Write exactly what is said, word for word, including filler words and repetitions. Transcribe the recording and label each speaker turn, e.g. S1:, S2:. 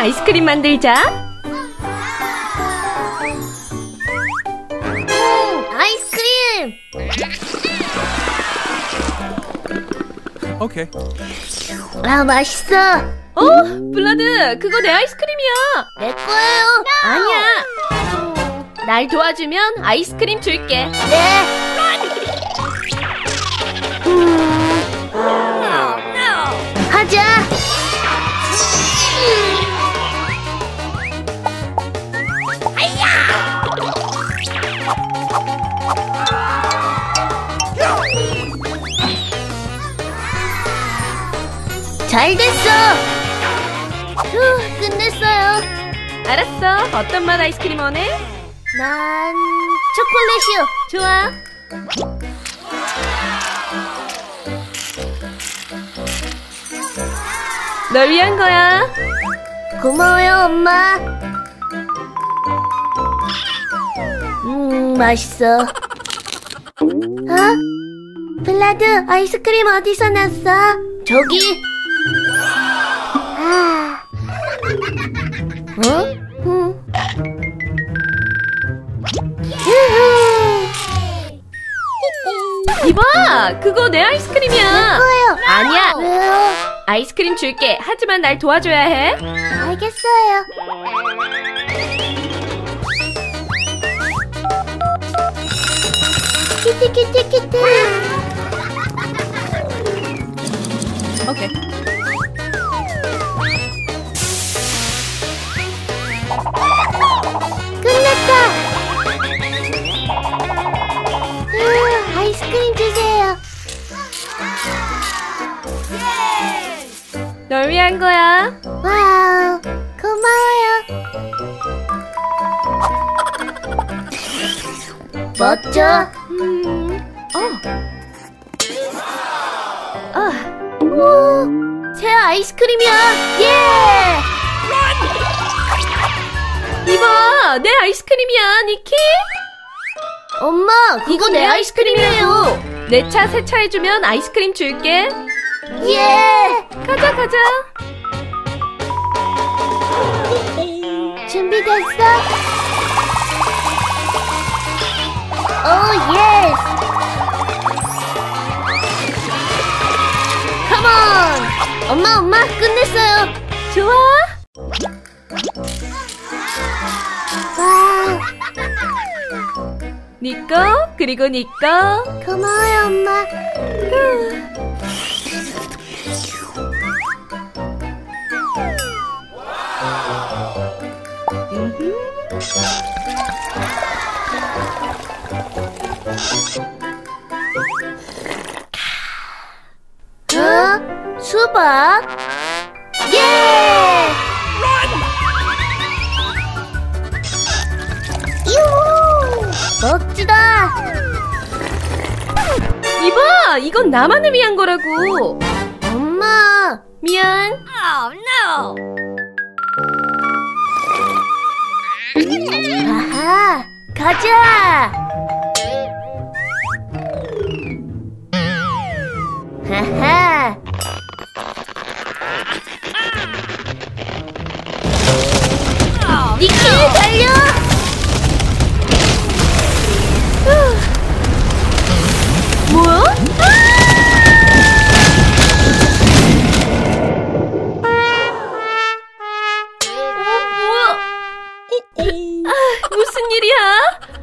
S1: 아이스크림 만들자.
S2: 음, 아이스크림!
S3: 오케이.
S2: 아, 맛있어.
S1: 어? 블라드, 그거 내 아이스크림이야.
S2: 내 거예요.
S1: 아니야. 날 도와주면 아이스크림 줄게.
S2: 네. 음. 하자. 잘 됐어. 휴, 끝냈어요.
S1: 알았어. 어떤 맛 아이스크림 원해?
S2: 난 초콜릿이요.
S1: 좋아. 널 위한 거야.
S2: 고마워요, 엄마. 음, 맛있어. 어? 블라드, 아이스크림 어디서 났어? 저기. 아. 어? 음.
S1: 이봐, 그거 내 아이스크림이야.
S2: 뭐예요?
S1: 아니야.
S2: 왜요?
S1: 아이스크림 줄게. 하지만 날 도와줘야 해.
S2: 알겠어요. 키티 키티 키티.
S1: 오케이.
S2: 끝났다. 으, 아이스크림 주세요.
S1: 널 위한 거야.
S2: 와우, 고마워요. 멋져.
S1: 음. 어. 아.
S2: 오, 새 아이스크림이야. 예!
S1: 이봐, 내 아이스크림이야, 니키.
S2: 엄마, 그거 내 아이스크림이에요.
S1: 내 차 세차해주면 아이스크림 줄게.
S2: 예!
S1: 가자, 가자.
S2: 준비됐어? 오, 예스! 컴온! 엄마, 엄마, 끝냈어요.
S1: 좋아.
S2: 와우,
S1: 니 거, 그리고 니 거.
S2: 고마워요, 엄마. 어? 수박? 예! 유! 멋지다!
S1: 이봐, 이건 나만을 위한 거라고.
S2: 엄마!
S1: 미안.
S2: 아하! 가자! 하하! 니키 달려!
S1: 뭐야? 어, 뭐야? 아, 무슨 일이야?